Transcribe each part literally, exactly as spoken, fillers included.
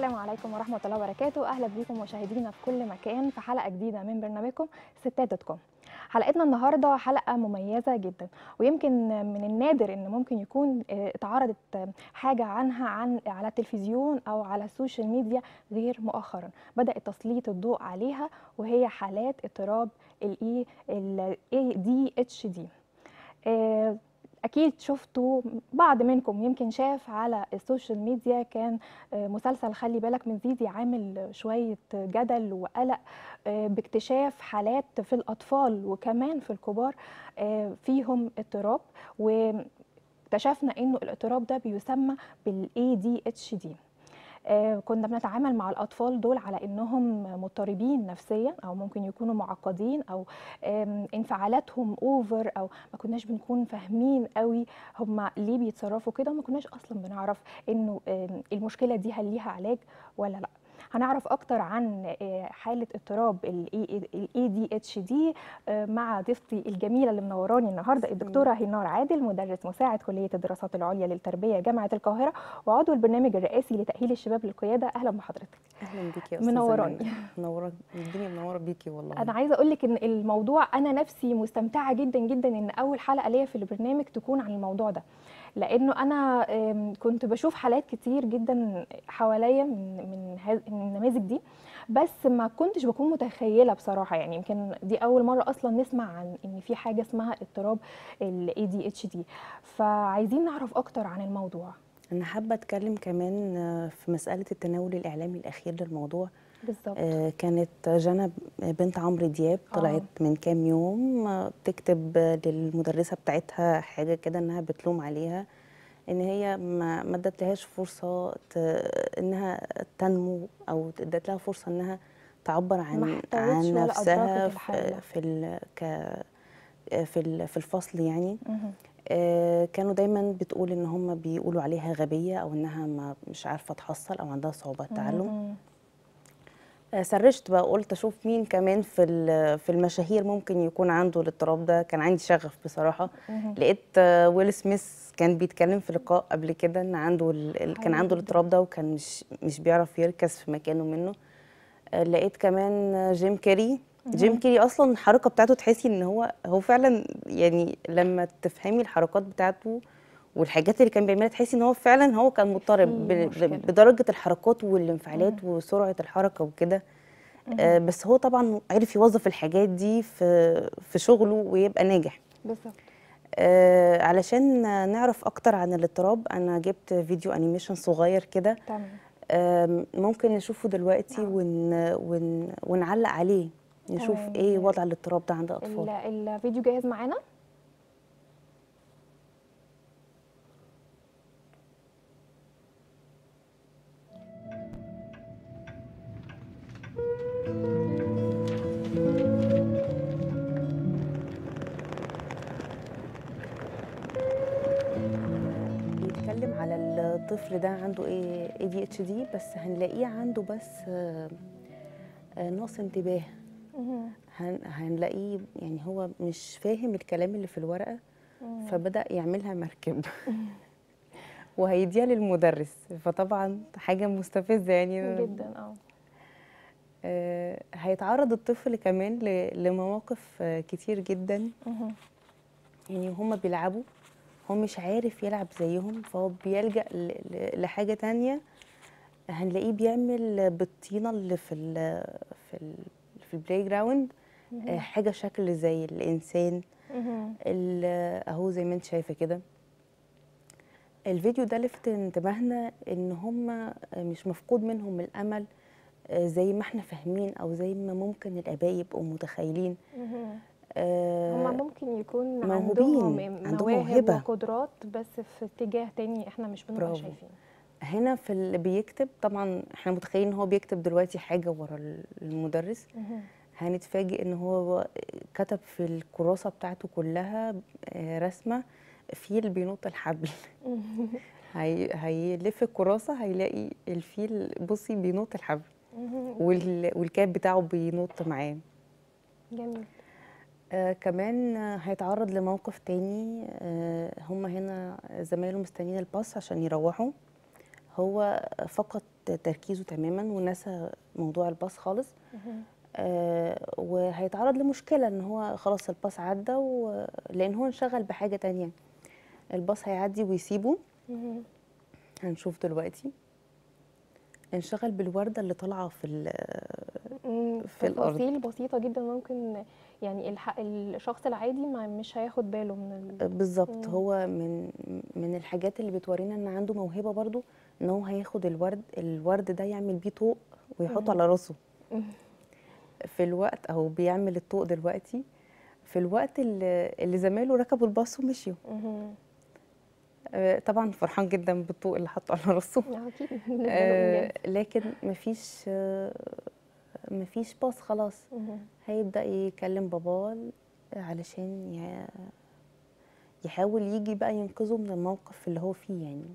السلام عليكم ورحمة الله وبركاته. أهلا بيكم مشاهدينا في كل مكان في حلقة جديدة من برنامجكم ستات دوت كوم. حلقتنا النهاردة حلقة مميزة جدا، ويمكن من النادر إن ممكن يكون اتعرضت حاجة عنها عن على التلفزيون أو على السوشيال ميديا غير مؤخرا بدأ تسليط الضوء عليها، وهي حالات اضطراب ال إيه دي إتش دي. أكيد شفتوا، بعض منكم يمكن شاف على السوشيال ميديا كان مسلسل خلي بالك من زيزي عامل شوية جدل وقلق باكتشاف حالات في الأطفال وكمان في الكبار فيهم اضطراب، واكتشفنا إنه الاضطراب ده بيسمى بال إيه دي إتش دي. آه كنا بنتعامل مع الأطفال دول على إنهم مضطربين نفسيا، أو ممكن يكونوا معقدين، أو انفعالاتهم أوفر، أو ما كناش بنكون فاهمين قوي هم ليه بيتصرفوا كده، وما كناش أصلا بنعرف إنه المشكلة دي هل ليها علاج ولا لأ. هنعرف أكتر عن حالة اضطراب ال إيه دي إتش دي مع ضيفتي الجميلة اللي منوراني النهاردة، الدكتورة هينار عادل، مدرس مساعد كلية الدراسات العليا للتربية جامعة القاهرة، وعضو البرنامج الرئاسي لتأهيل الشباب للقيادة. أهلا بحضرتك. أهلا بيكي يا أستاذة منوراني. منورة الدنيا، منورة بيكي والله. أنا عايزة أقول لك إن الموضوع أنا نفسي مستمتعة جدا جدا إن أول حلقة ليا في البرنامج تكون عن الموضوع ده، لانه انا كنت بشوف حالات كتير جدا حواليا من من النماذج دي، بس ما كنتش بكون متخيله بصراحه. يعني يمكن دي اول مره اصلا نسمع عن ان في حاجه اسمها اضطراب ال إيه دي إتش دي، فعايزين نعرف اكتر عن الموضوع. انا حابه اتكلم كمان في مساله التناول الاعلامي الاخير للموضوع. بالظبط. آه كانت جنى بنت عمرو دياب طلعت آه. من كام يوم بتكتب للمدرسه بتاعتها حاجه كده انها بتلوم عليها ان هي ما ما ادتلهاش فرصه انها تنمو، او ادت لها فرصه انها تعبر عن عن نفسها في في ال ك في ال في الفصل يعني. آه كانوا دايما بتقول ان هم بيقولوا عليها غبيه، او انها ما مش عارفه تحصل، او عندها صعوبات تعلم. آه سرشت بقى، قلت اشوف مين كمان في في المشاهير ممكن يكون عنده الاضطراب ده. كان عندي شغف بصراحه. لقيت آه ويل سميث كان بيتكلم في لقاء قبل كده ان عنده كان عنده الاضطراب ده، وكان مش مش بيعرف يركز في مكانه منه. آه لقيت كمان جيم كاري. جيم كيري اصلا الحركه بتاعته تحسي ان هو هو فعلا، يعني لما تفهمي الحركات بتاعته والحاجات اللي كان بيعملها تحسي ان هو فعلا هو كان مضطرب بدرجه الحركات والانفعالات مم. وسرعه الحركه وكده. آه بس هو طبعا عرف يوظف الحاجات دي في في شغله ويبقى ناجح. بالظبط. آه علشان نعرف اكتر عن الاضطراب انا جبت فيديو انيميشن صغير كده. تمام. آه ممكن نشوفه دلوقتي ون ون ونعلق عليه، نشوف تمام. ايه وضع الاضطراب ده عند اطفال. الفيديو جاهز معانا؟ بيتكلم على الطفل ده عنده ايه إيه دي إتش دي، بس هنلاقيه عنده بس نقص انتباه. هنلاقيه يعني هو مش فاهم الكلام اللي في الورقه، فبدأ يعملها مركب وهيديها للمدرس، فطبعا حاجه مستفزه يعني جدا. اه هيتعرض الطفل كمان لمواقف كتير جدا. يعني هما بيلعبوا، هو مش عارف يلعب زيهم، فهو بيلجأ لحاجه تانية. هنلاقيه بيعمل بالطينه اللي في ال في ال في البلاي جراوند حاجه شكل زي الانسان اهو زي ما انت شايفه كده. الفيديو ده لفت انتباهنا ان هم مش مفقود منهم الامل زي ما احنا فاهمين، او زي ما ممكن الاباء يبقوا متخيلين. آه هم ممكن يكون موهوبين، عندهم عندهم مواهب موهبه وقدرات، بس في اتجاه تاني احنا مش بنبقى شايفين. هنا في اللي بيكتب، طبعا احنا متخيلين ان هو بيكتب دلوقتي حاجه ورا المدرس. هنتفاجئ ان هو كتب في الكراسه بتاعته كلها رسمه فيل بينط الحبل. هي هيلف الكراسه هيلاقي الفيل، بصي بينط الحبل، والكاب بتاعه بينط معاه. جميل. آه كمان هيتعرض لموقف تاني. آه هم هنا زمايله مستنيين الباص عشان يروحوا، هو فقد تركيزه تماما ونسى موضوع الباص خالص. آه وهيتعرض لمشكله ان هو خلاص الباص عدى، لان هو انشغل بحاجه تانية. الباص هيعدي ويسيبه. هنشوف دلوقتي انشغل بالورده اللي طالعه في في الارض. تفاصيل بسيطه جدا ممكن يعني الشخص العادي ما مش هياخد باله من ال... بالظبط. هو من من الحاجات اللي بتورينا ان عنده موهبه برضو، ان هو هياخد الورد الورد ده يعمل بيه طوق ويحطه على راسه في الوقت، او بيعمل الطوق دلوقتي في الوقت اللي, اللي زمايله ركبوا الباص ومشيوا. طبعا فرحان جدا بالطوق اللي حطه على راسه. اكيد. آه لكن مفيش آه مفيش باص خلاص. هيبدا يكلم باباه علشان يحاول يجي بقى ينقذه من الموقف اللي هو فيه يعني.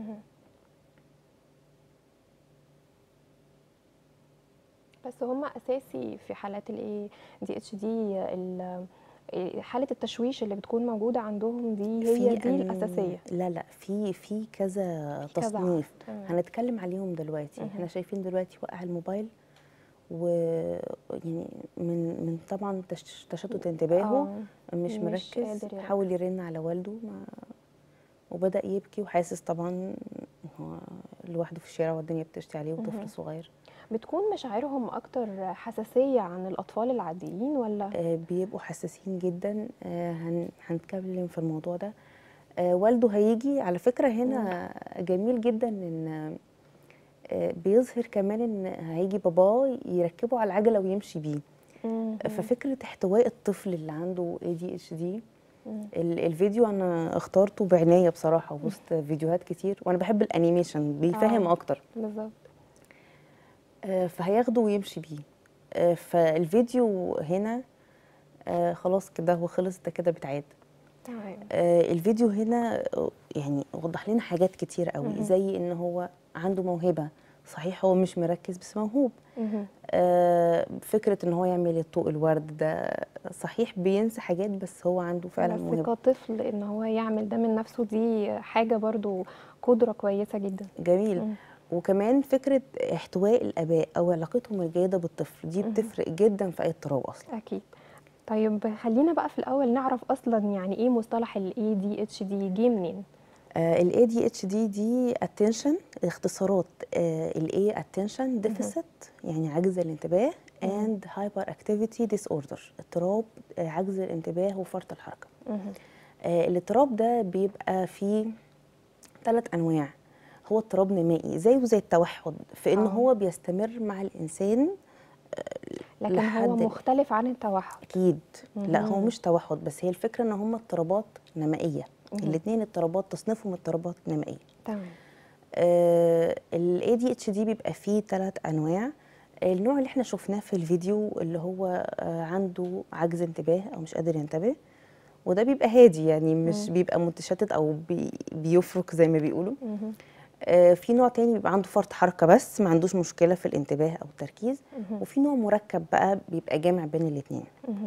بس هم اساسي في حالات الاي دي اتش دي، حاله التشويش اللي بتكون موجوده عندهم دي هي دي الاساسيه. لا لا في في كذا تصنيف هنتكلم عليهم دلوقتي. مم. احنا شايفين دلوقتي وقع الموبايل، ويعني من من طبعا تشتت انتباهه، مش, مش مركز، حاول يرن على والده ما وبدا يبكي وحاسس طبعا هو لوحده في الشارع والدنيا بتشتي عليه وطفل صغير. بتكون مشاعرهم اكتر حساسيه عن الاطفال العاديين ولا؟ آه بيبقوا حساسين جدا. آه هن هنتكلم في الموضوع ده. آه والده هيجي على فكره هنا. مم. جميل جدا ان آه بيظهر كمان ان هيجي باباه يركبه على العجله ويمشي بيه. مم. ففكره احتواء الطفل اللي عنده اي دي اتش دي، الفيديو انا اخترته بعنايه بصراحه وسط فيديوهات كتير، وانا بحب الانيميشن بيفهم آه. اكتر. بالظبط. آه فهياخده ويمشي بيه. آه فالفيديو هنا آه خلاص كده هو خلص، ده كده بيتعاد. تمام. آه الفيديو هنا يعني وضح لنا حاجات كتير قوي، زي ان هو عنده موهبه، صحيح هو مش مركز بس موهوب. آه فكره ان هو يعمل الطوق الورد ده صحيح بينسى حاجات بس هو عنده فعلا موهبه. بس كطفل ان هو يعمل ده من نفسه دي حاجه برضو قدره كويسه جدا. جميل. مم. وكمان فكره احتواء الاباء او علاقتهم الجيده بالطفل دي بتفرق جدا في اي اضطراب اصلا. اكيد. طيب خلينا بقى في الاول نعرف اصلا يعني ايه مصطلح الاي دي اتش دي، جه منين؟ الاي دي اتش دي دي اتنشن، اختصارات الاي اتنشن ديفيسيت يعني عجز الانتباه، اند هايبر اكتيفيتي ديس اوردر اضطراب عجز الانتباه وفرط الحركه. آه الاضطراب ده بيبقى فيه ثلاث انواع. هو اضطراب نمائي زيه زي التوحد في ان آه. هو بيستمر مع الانسان لكن هو مختلف عن التوحد. اكيد. مم. لا هو مش توحد، بس هي الفكره ان هم اضطرابات نمائيه. الاثنين اضطرابات تصنيفهم اضطرابات نمائيه. تمام. الاي دي اتش دي بيبقى فيه ثلاث انواع. النوع اللي احنا شفناه في الفيديو اللي هو آه عنده عجز انتباه او مش قادر ينتبه، وده بيبقى هادي يعني مش مم. بيبقى متشتت او بي بيفرك زي ما بيقولوا. آه في نوع تاني بيبقى عنده فرط حركه بس ما عندوش مشكله في الانتباه او التركيز. مم. وفي نوع مركب بقى بيبقى جامع بين الاثنين.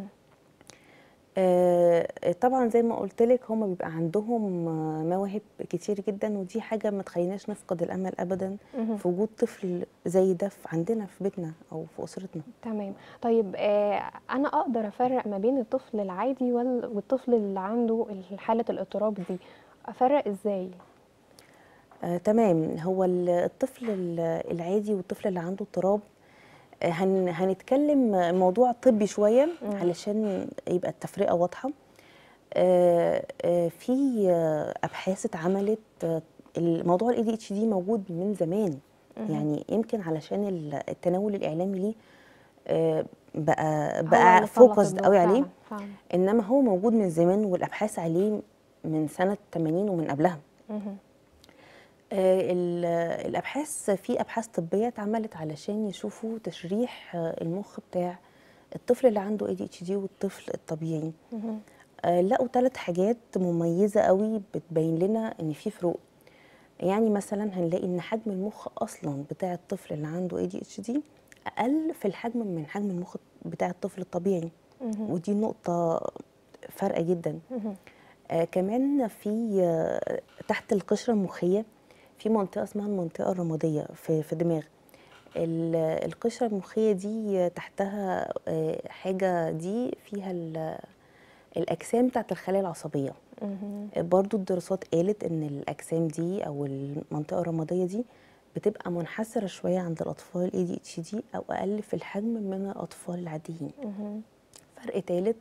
آه طبعا زي ما قلت لك هم بيبقى عندهم مواهب كتير جدا، ودي حاجه ما تخليناش نفقد الامل ابدا في وجود طفل زي ده عندنا في بيتنا او في اسرتنا. تمام. طيب آه انا اقدر افرق ما بين الطفل العادي والطفل اللي عنده حاله الاضطراب دي، افرق ازاي؟ آه تمام. هو الطفل العادي والطفل اللي عنده اضطراب هن هنتكلم موضوع طبي شويه مم. علشان يبقى التفرقه واضحه. آه آه في ابحاث اتعملت. الموضوع الاي دي اتش دي موجود من زمان. مم. يعني يمكن علشان التناول الاعلامي ليه آه بقى بقى فوكسد قوي عليه. فعلا. انما هو موجود من زمان، والابحاث عليه من سنه ثمانين ومن قبلها. مم. آه الابحاث في ابحاث طبيه اتعملت علشان يشوفوا تشريح آه المخ بتاع الطفل اللي عنده اي دي اتش دي والطفل الطبيعي. آه لقوا ثلاث حاجات مميزه قوي بتبين لنا ان في فروق. يعني مثلا هنلاقي ان حجم المخ اصلا بتاع الطفل اللي عنده اي دي اتش دي اقل في الحجم من حجم المخ بتاع الطفل الطبيعي. ودي نقطه فارقه جدا. آه كمان في آه تحت القشره المخيه في منطقه اسمها المنطقه الرماديه في في الدماغ. ال- القشره المخيه دي تحتها آه، حاجه دي فيها ال- الاجسام بتاعت الخلايا العصبيه. مهم. برضو الدراسات قالت ان الاجسام دي او المنطقه الرماديه دي بتبقى منحسره شويه عند الاطفال الاي دي اتش دي او اقل في الحجم من الاطفال العاديين. مهم. فرق ثالث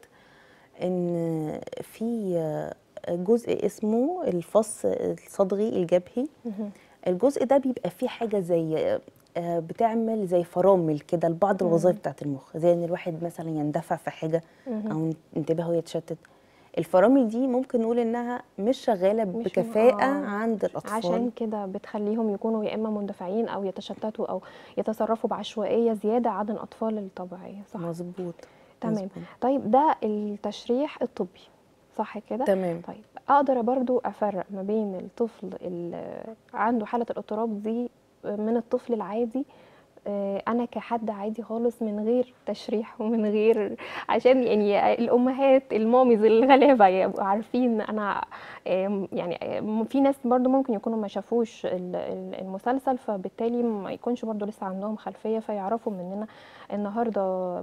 ان في جزء اسمه الفص الصدغي الجبهي. مهم. الجزء ده بيبقى فيه حاجه زي آه، بتعمل زي فرامل كده لبعض الوظائف مم. بتاعه المخ، زي ان الواحد مثلا يندفع في حاجه مهم. او انتباهه يتشتت. الفرامل دي ممكن نقول انها مش شغاله مش م... بكفاءه اه عند عشان الاطفال. كده بتخليهم يكونوا يا اما مندفعين او يتشتتوا او يتصرفوا بعشوائيه زياده عن الاطفال الطبيعيه، صح؟ مظبوط. تمام. مظبوط. طيب ده التشريح الطبي، صح كده؟ تمام. طيب اقدر برضو افرق ما بين الطفل اللي عنده حاله الاضطراب دي من الطفل العادي، آه، انا كحد عادي خالص من غير تشريح ومن غير، عشان يعني الامهات الماميز الغلابه يبقوا عارفين انا، آم، يعني آم، في ناس برضو ممكن يكونوا ما شافوش ال- ال- المسلسل، فبالتالي ما يكونش برضو لسه عندهم خلفيه فيعرفوا مننا النهارده.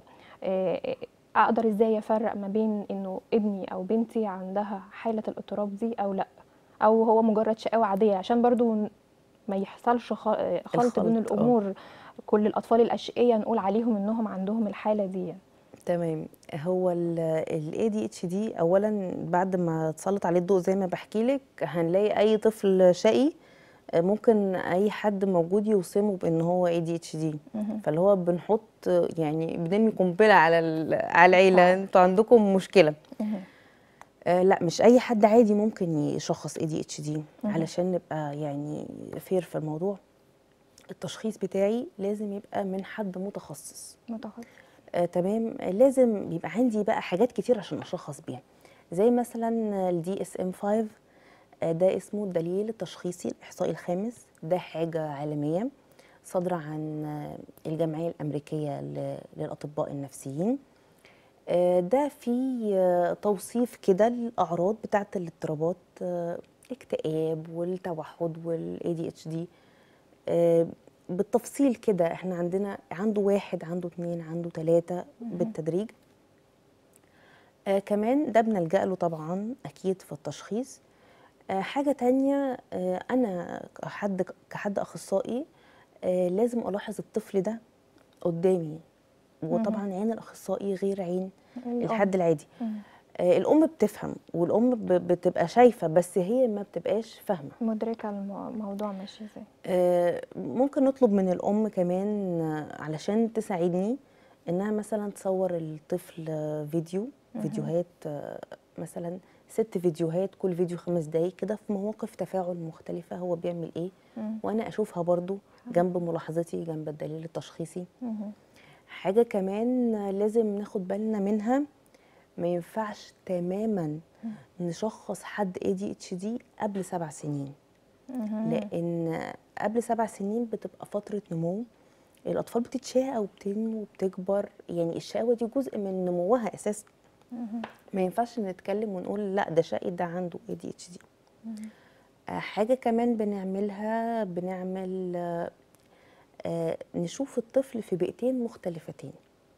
آه، اقدر ازاي افرق ما بين انه ابني او بنتي عندها حاله الاضطراب دي او لا، او هو مجرد شقاوه عاديه، عشان برضو ما يحصلش خ- خلط بين الخلط اه. الامور. كل الاطفال الاشقياء نقول عليهم انهم عندهم الحاله دي. تمام. هو ال إيه دي إتش دي اولا بعد ما تسلط عليه الضوء زي ما بحكي لك هنلاقي اي طفل شقي آه، ممكن اي حد موجود يوصمه بان هو إيه دي إتش دي. مهم. فاللي هو بنحط آه، يعني بنرمي قنبله على ال- على العيله، فعلا. انتوا عندكم مشكله. مهم. آه لا، مش اي حد عادي ممكن يشخص إيه دي إتش دي. مهم. علشان نبقى يعني فير في الموضوع، التشخيص بتاعي لازم يبقى من حد متخصص. متخصص. آه تمام. لازم يبقى عندي بقى حاجات كتير عشان اشخص بيها، زي مثلا الدي اس ام خمسة. آه ده اسمه الدليل التشخيصي الاحصائي الخامس. ده حاجه عالميه صادره عن آه، الجمعيه الامريكيه ل- للاطباء النفسيين. آه ده في آه توصيف كده الاعراض بتاعه الاضطرابات، آه الاكتئاب والتوحد والاي دي اتش دي بالتفصيل كده. احنا عندنا عنده واحد، عنده اتنين، عنده تلاتة مهم. بالتدريج. آه كمان ده بنلجأ له طبعا أكيد في التشخيص. آه حاجة تانية، آه أنا كحد كحد أخصائي آه لازم ألاحظ الطفل ده قدامي، وطبعا مهم. عين الأخصائي غير عين الام. الحد العادي. مهم. آه الأم بتفهم والأم ب- بتبقى شايفة، بس هي ما بتبقاش فاهمة. مدركه المو- الموضوع ماشي ازاي. آه، ممكن نطلب من الأم كمان آه، علشان تساعدني إنها مثلا تصور الطفل آه، فيديو مهم. فيديوهات، آه، مثلا ست فيديوهات، كل فيديو خمس دقايق كده في مواقف تفاعل مختلفة هو بيعمل إيه، مهم. وأنا أشوفها برضو جنب ملاحظتي جنب الدليل التشخيصي. مهم. حاجة كمان آه، لازم ناخد بالنا منها، ما ينفعش تماما نشخص حد إيه دي إتش دي قبل سبع سنين. مهم. لان قبل سبع سنين بتبقى فتره نمو، الاطفال بتتشاقى وبتنمو وبتكبر، يعني الشقاوه دي جزء من نموها اساسا. مهم. ما ينفعش نتكلم ونقول لا ده شقي ده عنده إيه دي إتش دي. مهم. آه، حاجه كمان بنعملها، بنعمل آه، آه، نشوف الطفل في بيئتين مختلفتين.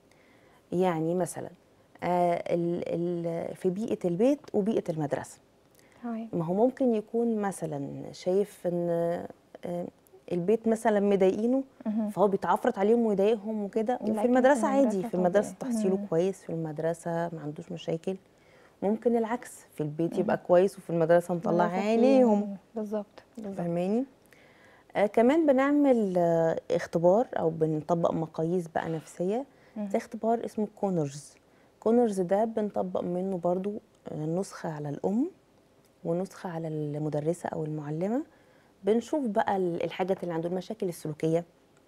يعني مثلا آه، ال- ال- في بيئه البيت وبيئه المدرسه. هاي. ما هو ممكن يكون مثلا شايف ان آه، البيت مثلا مضايقينه، مهم. فهو بيتعفرت عليهم ويضايقهم وكده، وفي لكن في المدرسة عادي، المدرسه في المدرسة طبيعي. تحصيله مهم. كويس، في المدرسة ما عندوش مشاكل. ممكن العكس، في البيت يبقى مهم. كويس وفي المدرسة مطلع مدرسه عينيهم. فيه. بالظبط بالظبط. فاهماني؟ آه كمان بنعمل آه اختبار او بنطبق مقاييس بقى نفسية، مهم. زي اختبار اسمه كونرز. كونرز ده بنطبق منه برضو آه، نسخة على الأم ونسخة على المدرسة أو المعلمة. بنشوف بقى ال- الحاجات اللي عنده، المشاكل السلوكية.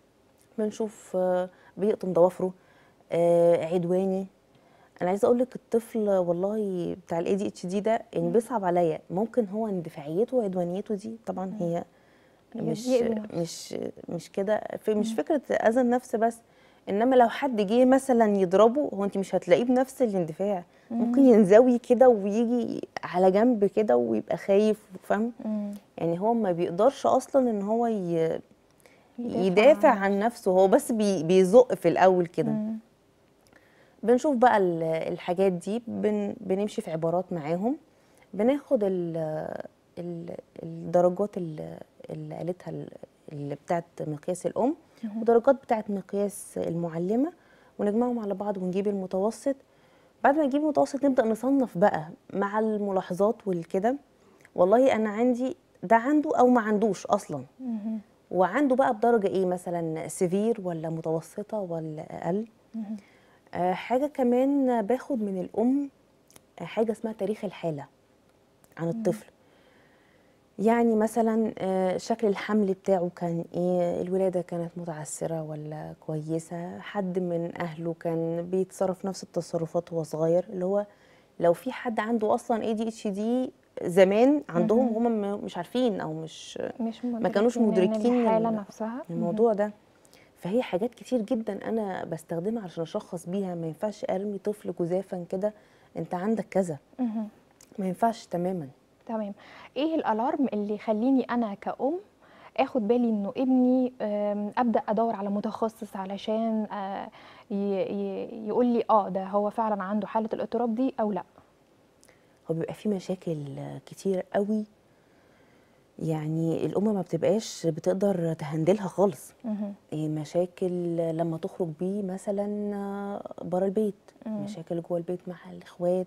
بنشوف آه، بيقطم ضوافره، آه، عدواني. انا عايزه اقول لك الطفل والله بتاع الاي دي اتش دي ده يعني بيصعب عليا، ممكن هو اندفاعيته وعدوانيته دي طبعا هي مش يأذي نفسه. مش مش كده، في مش مم. فكره اذى النفس بس، انما لو حد جه مثلا يضربه، هو انت مش هتلاقيه بنفس الاندفاع، ممكن مم. ينزوي كده ويجي على جنب كده ويبقى خايف، فاهم؟ مم. يعني هو ما بيقدرش اصلا ان هو ي- يدافع يدافع عن عن نفسه. نفسه، هو بس بي بيزق في الاول كده. مم. بنشوف بقى ال- الحاجات دي، بن بنمشي في عبارات معاهم، بناخد ال ال الدرجات ال- اللي قالتها ال- اللي بتاعت مقياس الأم، مم. ودرجات بتاعت مقياس المعلمة، ونجمعهم على بعض ونجيب المتوسط. بعد ما نجيب المتوسط نبدأ نصنف بقى مع الملاحظات والكده. والله أنا عندي ده عنده أو ما عندوش أصلا، مم. وعنده بقى بدرجة إيه، مثلا سيفير ولا متوسطة ولا أقل. مم. آه، حاجة كمان باخد من الأم، آه، حاجة اسمها تاريخ الحالة عن مم. الطفل. يعني مثلا آه، شكل الحمل بتاعه كان ايه، الولادة كانت متعسرة ولا كويسة، حد من أهله كان بيتصرف نفس التصرفات وهو صغير، اللي هو لو في حد عنده أصلا اي دي اتش دي زمان عندهم مم. هم م- مش عارفين أو مش مش ما كانوش مدركين ان مدركين الحالة ال- نفسها. مم. الموضوع ده. فهي حاجات كتير جدا أنا بستخدمها علشان أشخص بيها. ما ينفعش أرمي طفل جزافا كده أنت عندك كذا، مم. ما ينفعش تماما. تمام. ايه الالارم اللي يخليني انا كأم اخد بالي انه ابني آم، ابدا ادور على متخصص علشان آه، يقول لي اه ده هو فعلا عنده حالة الاضطراب دي او لا؟ هو بيبقى في مشاكل كتير قوي، يعني الأم ما بتبقاش بتقدر تهندلها خالص. مهم. إيه، مشاكل لما تخرج بيه مثلا بره البيت، مم. مشاكل جوه البيت مع الإخوات،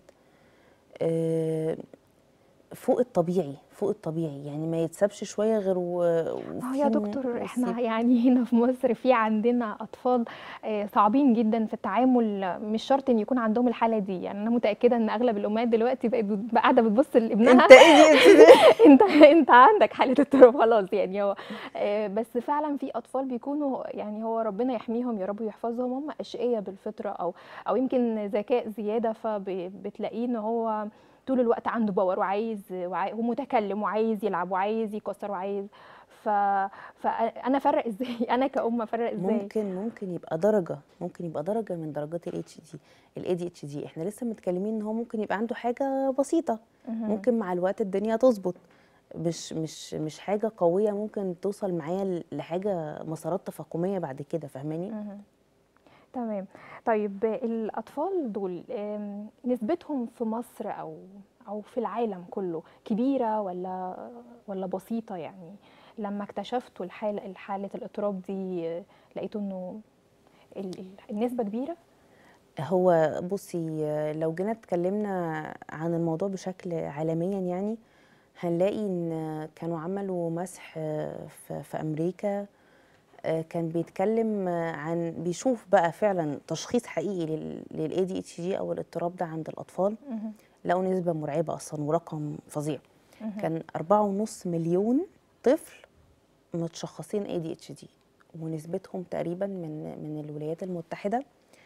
آه، فوق الطبيعي فوق الطبيعي، يعني ما يتسابش شوية غير و- ما هو وفي يا م- دكتور مصيبة. احنا يعني هنا في مصر في عندنا اطفال آه، صعبين جدا في التعامل، مش شرط ان يكون عندهم الحالة دي. يعني انا متأكدة ان اغلب الامهات دلوقتي بقت بت- قاعدة بتبص لابنها انت ايه دي اتش دي؟ انت انت عندك حاله اضطراب خلاص. يعني هو آه، بس فعلا في اطفال بيكونوا، يعني هو ربنا يحميهم يا رب ويحفظهم، هم اشقياء بالفطره او او يمكن ذكاء زياده، فبتلاقيه ان هو طول الوقت عنده باور وعايز وعاي- ومتكلم وعايز يلعب وعايز يكسر وعايز. ف فانا افرق ازاي انا كأم افرق ازاي؟ ممكن ممكن يبقى درجة ممكن يبقى درجة من درجات ال اتش دي. ال اي دي اتش دي احنا لسه متكلمين ان هو ممكن يبقى عنده حاجة بسيطة، مهم. ممكن مع الوقت الدنيا تظبط، مش مش مش حاجة قوية ممكن توصل معايا ل- لحاجة مسارات تفاقمية بعد كده، فاهماني؟ مهم. تمام. طيب الأطفال دول آم، نسبتهم في مصر أو أو في العالم كله كبيرة ولا ولا بسيطة؟ يعني لما اكتشفتوا الحالة الحالة الاضطراب دي آه، لقيتوا إنه ال- ال- النسبة كبيرة؟ هو بصي، لو جينا اتكلمنا عن الموضوع بشكل عالميا، يعني هنلاقي ان كانوا عملوا مسح في, في امريكا، آه، كان بيتكلم آه، عن بيشوف بقى فعلا تشخيص حقيقي للاي دي اتش دي او الاضطراب ده عند الاطفال. مهم. لقوا نسبه مرعبه اصلا ورقم فظيع. مهم. كان أربعة ونص مليون طفل متشخصين اي دي اتش دي، ونسبتهم تقريبا من من الولايات المتحده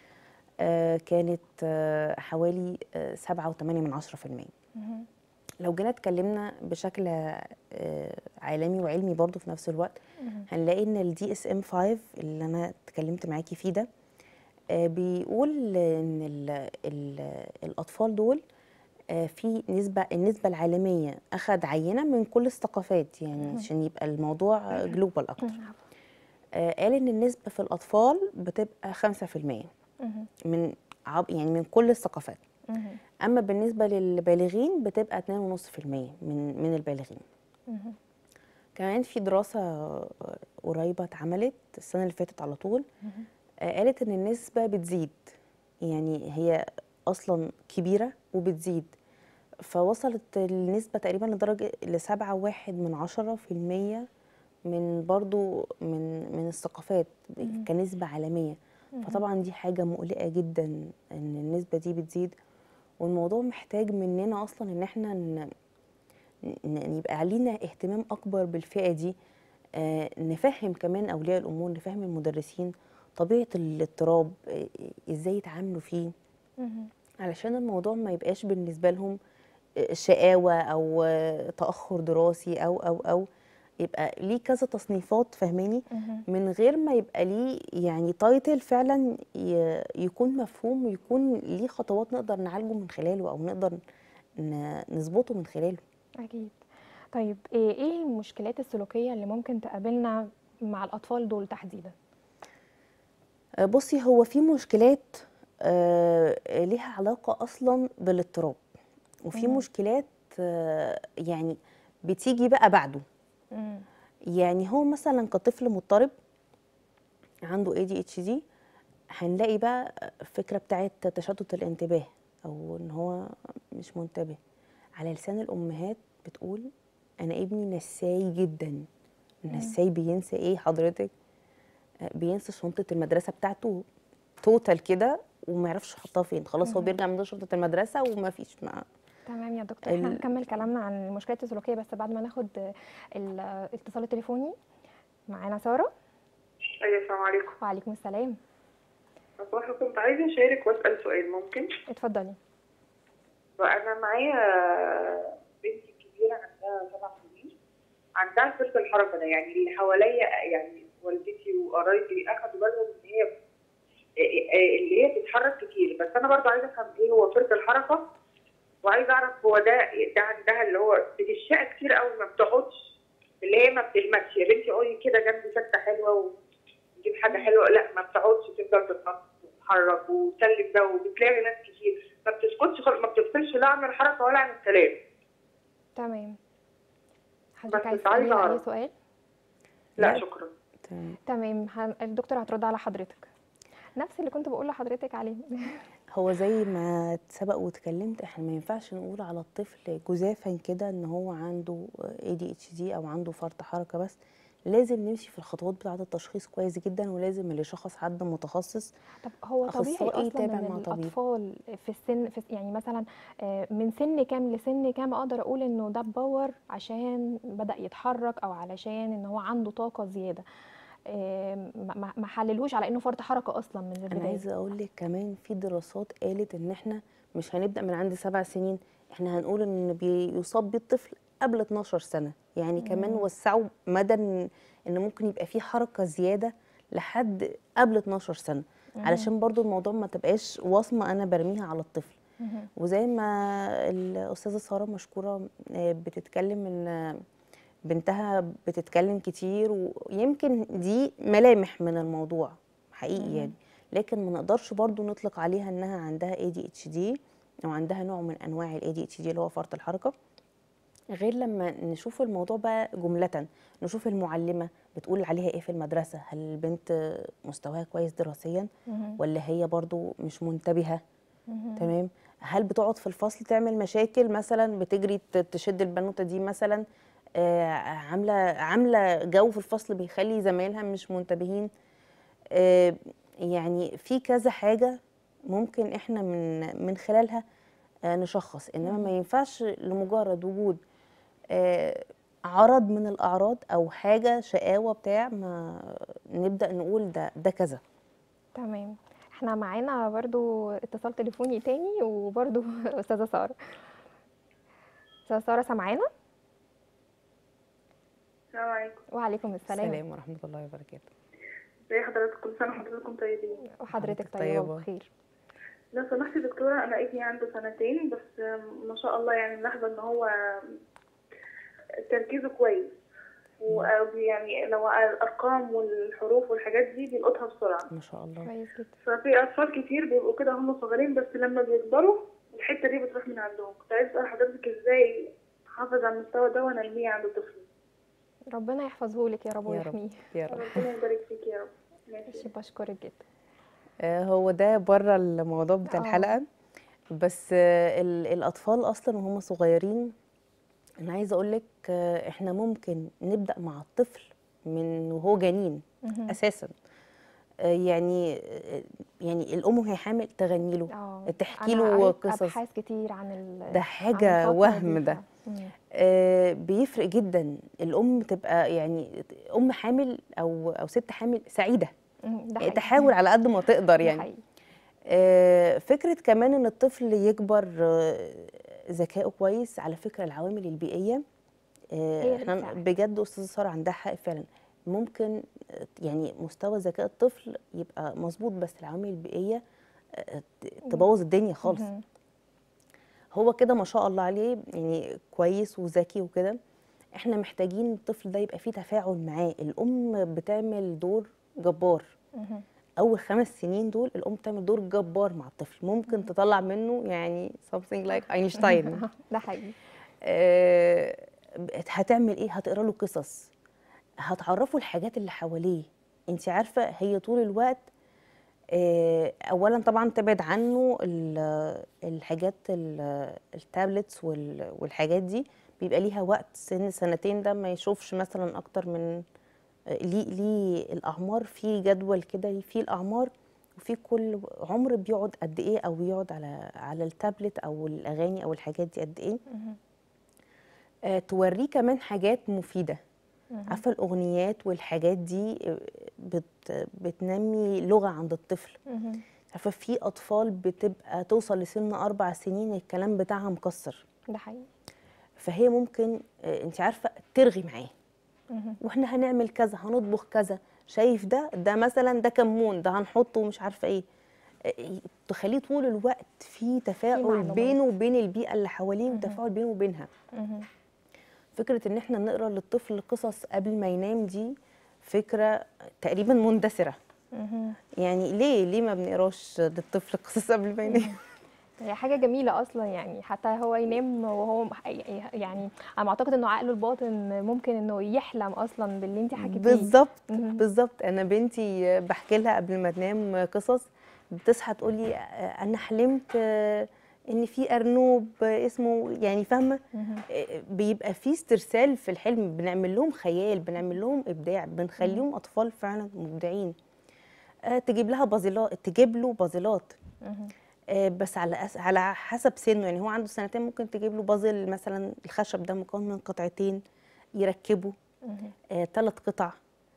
آه، كانت آه، حوالي آه، سبعة وثمانية من عشرة في المية. مهم. لو جينا اتكلمنا بشكل آه، عالمي وعلمي برضو في نفس الوقت، مهم. هنلاقي ان الدي اس ام خمسة اللي انا اتكلمت معاكي فيه ده آه، بيقول ان ال ال الاطفال دول آه، في نسبه النسبه العالميه، اخذ عينه من كل الثقافات يعني مهم. عشان يبقى الموضوع جلوبال اكتر. مهم. آه، قال ان النسبه في الاطفال بتبقى خمسة في المية مهم. من عب يعني من كل الثقافات. مهم. اما بالنسبه للبالغين بتبقى اتنين ونص في المية من من البالغين. مهم. كمان في دراسة قريبة اتعملت السنة اللي فاتت على طول، مهم. آه، قالت إن النسبة بتزيد، يعني هي أصلا كبيرة وبتزيد. فوصلت النسبة تقريبا لدرجة لسبعة واحد من عشرة في المية من برضو من من الثقافات مهم. كنسبة عالمية. مهم. فطبعا دي حاجة مقلقة جدا إن النسبة دي بتزيد، والموضوع محتاج مننا أصلا إن احنا ن- ن- يبقى علينا اهتمام أكبر بالفئة دي. آه، نفهم كمان أولياء الأمور، نفهم المدرسين طبيعة الاضطراب، آه، إزاي يتعاملوا فيه، مهم. علشان الموضوع ما يبقاش بالنسبة لهم آه، شقاوة أو آه، تأخر دراسي أو أو أو يبقى ليه كذا تصنيفات، فاهماني؟ مهم. من غير ما يبقى ليه يعني تايتل فعلا ي- يكون مفهوم ويكون ليه خطوات نقدر نعالجه من خلاله او نقدر ن- نظبطه من خلاله. اكيد. طيب ايه إيه المشكلات السلوكيه اللي ممكن تقابلنا مع الاطفال دول تحديدا؟ آه، بصي، هو في مشكلات آه، ليها علاقة أصلا بالاضطراب، وفي مهم. مشكلات آه، يعني بتيجي بقى بعده. مم. يعني هو مثلا كطفل مضطرب عنده إيه دي إتش دي، هنلاقي بقى الفكرة بتاعت تشتت الانتباه أو إن هو مش منتبه. على لسان الأمهات بتقول أنا ابني نساي جدا. مم. نساي بينسى إيه حضرتك؟ آه، بينسى شنطة المدرسة بتاعته توتال كده وما يعرفش يحطها فين. خلاص هو مهم. بيرجع من شنطة المدرسة وما فيش مع تمام يا دكتور، احنا ال... هنكمل كلامنا عن المشكلات السلوكيه بس بعد ما ناخد الاتصال التليفوني. معانا ساره. أيوة، السلام عليكم. وعليكم السلام. صراحة كنت عايزة أشارك وأسأل سؤال، ممكن؟ اتفضلي. وأنا معايا بنتي الكبيرة عندها سبع سنين، عندها فرط الحركة ده، يعني اللي حواليا يعني والدتي وقرايبي أخدوا بالهم إن هي اللي هي بتتحرك كتير، بس أنا برضه عايزة أفهم إيه هو فرط الحركة، وعايزة أعرف هو ده ده عندها اللي هو بتشقى كتير قوي، ما بتقعدش، اللي هي ما بتلمسش. يا بنتي قولي كده جنبي سكتة حلوة و تجيب حاجه حلوه، لا ما بتقعدش، تفضل تتنطط وتتحرك وتسلم ده، وبتلاقي ناس كتير ما بتسكتش خالص، ما بتفصلش لا عن الحركه ولا عن الكلام. تمام. بس حضرتك عايز كنت عايزه تساليها اي اعرف. سؤال؟ لا لا، شكرا. تمام. تمام. هن- الدكتور هترد على حضرتك نفس اللي كنت بقول لحضرتك عليه. هو زي ما اتسبق واتكلمت، احنا ما ينفعش نقول على الطفل جزافا كده ان هو عنده إيه دي إتش دي او عنده فرط حركة بس. لازم نمشي في الخطوات بتاعة التشخيص كويس جدا، ولازم اللي يشخص حد متخصص طب هو طبيعي اخصائي اصلا يتابع ان مع طبيب. الاطفال في السن في يعني مثلا آه، من سن كام لسن كام اقدر اقول انه ده باور عشان بدأ يتحرك او علشان ان هو عنده طاقة زيادة؟ آه، ما ما- ما حللوش على انه فرط حركة اصلا من انا البداية. عايزه اقول لك كمان في دراسات قالت ان احنا مش هنبدا من عند سبع سنين، احنا هنقول ان بيصاب بيه الطفل قبل اتناشر سنه. يعني كمان مم. وسعوا مدى ان إن ممكن يبقى في حركه زياده لحد قبل اتناشر سنه، مهم. علشان برضو الموضوع ما تبقاش وصمه انا برميها على الطفل. مهم. وزي ما الاستاذه ساره مشكوره آه، بتتكلم ان بنتها بتتكلم كتير، ويمكن دي ملامح من الموضوع حقيقي يعني، مهم. لكن ما نقدرش برضو نطلق عليها انها عندها إيه دي إتش دي او عندها نوع من انواع ال إيه دي إتش دي اللي هو فرط الحركة، غير لما نشوف الموضوع بقى جملة. نشوف المعلمة بتقول عليها ايه في المدرسة، هل البنت مستواها كويس دراسيا مهم. ولا هي برضو مش منتبهة؟ مهم. تمام. هل بتقعد في الفصل تعمل مشاكل، مثلا بتجري ت- تشد البنوته دي مثلا، آه، عامله عامله جو في الفصل بيخلي زمايلها مش منتبهين؟ آه، يعني في كذا حاجه ممكن احنا من من خلالها آه، نشخص. انما ما مهم. ينفعش لمجرد وجود آه، عرض من الاعراض او حاجه شقاوه بتاع ما نبدا نقول ده ده كذا. تمام. احنا معانا برضو اتصال تليفوني تاني وبرضو استاذة سارة. استاذة سارة سامعانا؟ السلام عليكم. وعليكم السلام. السلام ورحمه الله وبركاته. ازي حضرتك؟ كل سنه وحضرتكم طيبين. وحضرتك حضرتك طيبة طيبه. وبخير. لو سمحتي دكتوره، انا ابني عنده سنتين بس، ما شاء الله يعني ملاحظه ان هو تركيزه كويس، ويعني لو الارقام والحروف والحاجات دي بيلقطها بسرعه. ما شاء الله. كويس جدا. ففي اطفال كتير بيبقوا كده هم صغيرين، بس لما بيكبروا الحته دي بتروح من عندهم. كنت عايز اسال حضرتك ازاي احافظ على المستوى ده وانميه عند طفلي. ربنا يحفظه لك يا رب يا رب ويحميه. يا رب. ربنا يبارك فيك يا رب. ماشي. ماشي، بشكرك جدا. آه، هو ده بره الموضوع بتاع اه. الحلقة، بس آه، ال- الأطفال أصلا وهم صغيرين، أنا عايزة أقولك آه، إحنا ممكن نبدأ مع الطفل من وهو جنين مهم. أساسا. آه، يعني آه، يعني الأم وهي حامل تغني له، اه، تحكي انا له قريت قصص. ابحاث كتير عن ال ده عن حاجة الفترة دي وهم ده. فعلا. مم. آه، بيفرق جدا. الأم تبقى يعني أم حامل أو أو ست حامل سعيدة، مم، ده يعني حقيقي. تحاول على قد ما تقدر ده يعني. حقيقي. آه، فكرة كمان ان الطفل يكبر آه، ذكائه كويس. على فكرة العوامل البيئية آه، هي اللي احنا بتساعد. بجد استاذه ساره عندها حق فعلا. ممكن آه، يعني مستوى ذكاء الطفل يبقى مظبوط، بس العوامل البيئيه آه، ت- تبوظ الدنيا خالص. مهم. هو كده ما شاء الله عليه يعني كويس وذكي وكده، احنا محتاجين الطفل ده يبقى فيه تفاعل معاه. الام بتعمل دور جبار. مهم. اول خمس سنين دول الام بتعمل دور جبار مع الطفل، ممكن تطلع منه يعني something like اينشتاين. ده حقيقي. آه، هتعمل ايه؟ هتقرا له قصص، هتعرفه الحاجات اللي حواليه. انت عارفه هي طول الوقت آه، اولا طبعا تبعد عنه ال- الحاجات ال- التابلتس وال- والحاجات دي، بيبقى ليها وقت. سن سنتين ده ما يشوفش مثلا اكتر من آه، ليه ليه الاعمار في جدول كده، في الاعمار وفي كل عمر بيقعد قد ايه، او بيقعد على على التابلت او الاغاني او الحاجات دي قد ايه. مهم. آه، توريه كمان حاجات مفيده. مهم. عارفه الاغنيات والحاجات دي آه، بت بتنمي لغه عند الطفل. مهم. عارفه في اطفال بتبقى توصل لسن اربع سنين الكلام بتاعها مكسر، ده حقيقي. فهي ممكن آه، انت عارفه ترغي معاه، مهم. واحنا هنعمل كذا، هنطبخ كذا، شايف ده ده مثلا ده كمون، ده هنحطه مش عارفه ايه. آه، تخليه طول الوقت في في تفاعل معلومات. بينه وبين البيئه اللي حواليه، مهم. وتفاعل بينه وبينها. مهم. فكره ان احنا نقرا للطفل قصص قبل ما ينام دي فكره تقريبا مندثره. مهم. يعني ليه ليه ما بنقراش للطفل قصص قبل ما ينام؟ هي حاجة جميلة أصلا، يعني حتى هو ينام وهو يعني أنا أعتقد إنه عقله الباطن ممكن إنه يحلم أصلا باللي أنت حكيتيه. بالظبط مهم. بالظبط. انا بنتي بحكي لها قبل ما تنام قصص، بتصحى تقول لي انا حلمت ان في ارنوب اسمه، يعني فاهمه. مهم. بيبقى في استرسال في الحلم، بنعمل لهم خيال، بنعمل لهم ابداع، مهم. بنخليهم اطفال فعلا مبدعين. آه، تجيب لها بازلات، تجيب له بازلات مهم. آه، بس على أس... على حسب سنه. يعني هو عنده سنتين، ممكن تجيب له بازل مثلا الخشب ده مكون من قطعتين يركبه مهم. ثلاث قطع.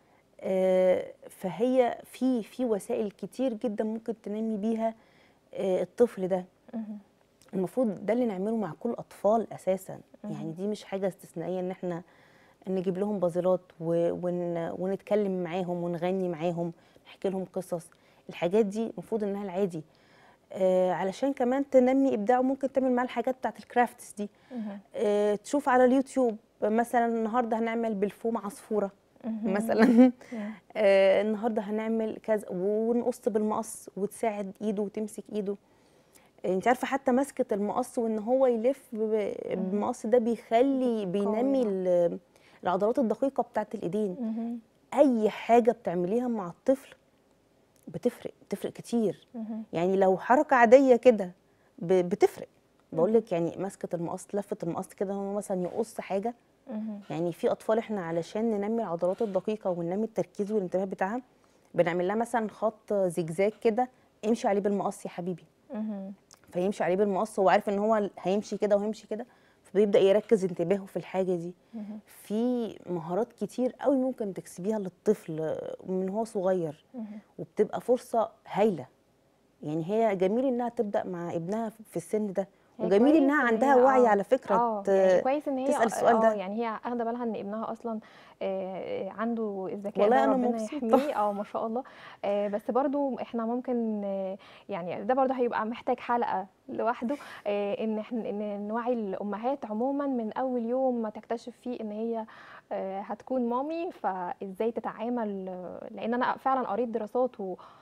آه، فهي في في وسائل كتير جدا ممكن تنمي بيها آه، الطفل ده. مهم. المفروض ده اللي نعمله مع كل اطفال اساسا. يعني مهم. دي مش حاجه استثنائيه ان احنا نجيب لهم بازلات و- ون ونتكلم معاهم ونغني معاهم، نحكي لهم قصص. الحاجات دي المفروض انها العادي. آه، علشان كمان تنمي ابداعه، ممكن تعمل معاه الحاجات بتاعت الكرافتس دي. مهم. آه، تشوف على اليوتيوب مثلا النهارده هنعمل بالفوم عصفوره مهم. مثلا. مهم. آه، النهارده هنعمل كذا، ونقص بالمقص وتساعد ايده وتمسك ايده. آه، انت عارفه حتى مسكه المقص وان هو يلف ب- مهم. بالمقص ده بيخلي بينمي قوي. ال- العضلات الدقيقه بتاعت الايدين. مهم. اي حاجه بتعمليها مع الطفل بتفرق، بتفرق كتير. مهم. يعني لو حركه عاديه كده ب- بتفرق. بقول مهم. لك يعني مسكه المقص، لفه المقص كده، هو مثلا يقص حاجه. مهم. يعني في اطفال احنا علشان ننمي العضلات الدقيقه وننمي التركيز والانتباه بتاعها، بنعمل لها مثلا خط زجزاج كده، امشي عليه بالمقص يا حبيبي. مهم. فيمشي عليه بالمقص، هو عارف ان هو هيمشي كده وهيمشي كده، فبيبدا يركز انتباهه في الحاجه دي. مهم. في مهارات كتير قوي ممكن تكسبيها للطفل من هو صغير، مهم. وبتبقى فرصه هايله. يعني هي جميل انها تبدا مع ابنها في السن ده، هي وجميل كويس انها ان عندها هي وعي اه على فكره اه ت- يعني كويس ان هي تسال السؤال اه ده. يعني هي اخده بالها ان ابنها اصلا آه عنده الذكاء والله ده، انا ربنا مبسوطه. يحميه. اه ما شاء الله. آه بس برضو احنا ممكن آه يعني ده برضو هيبقى محتاج حلقة لوحده. آه ان احنا ان نوعي الامهات عموما من اول يوم ما تكتشف فيه ان هي آه هتكون مامي، فازاي تتعامل. آه، لان انا فعلا قريت دراسات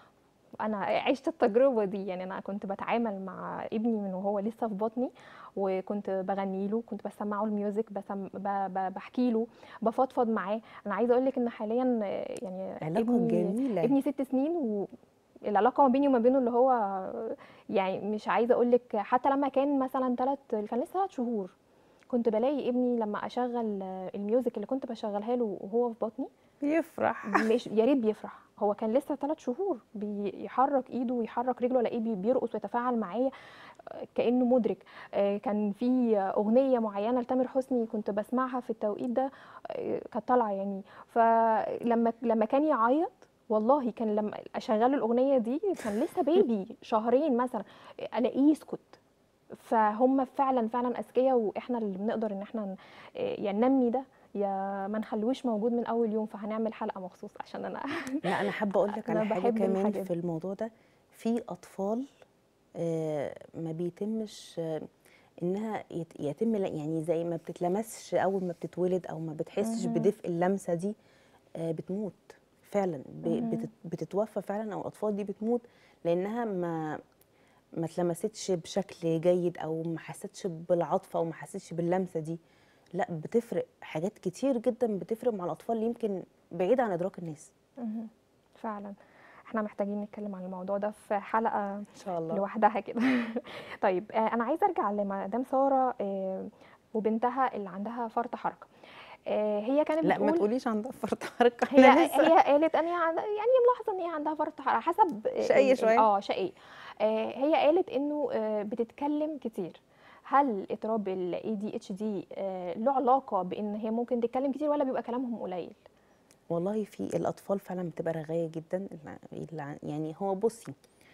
انا عشت التجربه دي. يعني انا كنت بتعامل مع ابني من وهو لسه في بطني، وكنت بغني له، كنت بسمعه الميوزك، بسم ب... ب... بحكي له، بفضفض معاه. انا عايزه اقول لك ان حاليا آه، يعني علاقه ابني جميله. ابني ست سنين، والعلاقه ما بيني وما بينه اللي هو يعني مش عايزه اقول لك، حتى لما كان مثلا ثلاث كان لسه ثلاث شهور كنت بلاقي ابني لما اشغل الميوزك اللي كنت بشغلها له وهو في بطني، بيفرح. مش يا ريت بيفرح. هو كان لسه ثلاث شهور بيحرك ايده ويحرك رجله، الاقيه بي- بيرقص ويتفاعل معايا كانه مدرك. آه، كان في اغنيه معينه لتامر حسني كنت بسمعها في التوقيت ده، آه، كانت طالعه يعني. فلما لما كان يعيط، والله كان لما اشغله الاغنيه دي كان لسه بيبي شهرين مثلا، الاقيه يسكت. فهم فعلا فعلا اذكياء، واحنا اللي بنقدر ان احنا ن- يا ننمي ده يا ما نخلوش موجود من اول يوم. فهنعمل حلقه مخصوص عشان انا لا انا حابه اقول لك انا على حاجه بحب كمان الحاجات في دي. الموضوع ده. في اطفال آه، ما بيتمش آه، انها يت- يتم ل- يعني زي ما بتتلمسش اول ما بتتولد او ما بتحسش مهم. بدفء اللمسه دي، آه، بتموت فعلا، ب- مهم. بتت- بتتوفى فعلا، او الاطفال دي بتموت لانها ما ما اتلمستش بشكل جيد، او ما حستش بالعطف، او ما حستش باللمسه دي. لا بتفرق حاجات كتير جدا، بتفرق مع الاطفال اللي يمكن بعيد عن ادراك الناس. مهم. فعلا احنا محتاجين نتكلم عن الموضوع ده في حلقه ان شاء الله. لوحدها كده. طيب آه، انا عايزه ارجع لمدام ساره آه، وبنتها اللي عندها فرط حركه. آه، هي كانت لا ما بتقول، تقوليش عندها فرط حركه، هي انا لسه هي قالت ان هي عندها، يعني ملاحظه ان هي عندها فرط حركه حسب شقيه ال- ال- شويه. اه شقيه. آه، هي قالت انه آه، بتتكلم كتير. هل اضطراب ال إيه دي إتش دي آه، له علاقه بان هي ممكن تتكلم كتير، ولا بيبقى كلامهم قليل؟ والله في الاطفال فعلا بتبقى رغايه جدا، الع- الع- يعني هو بصي،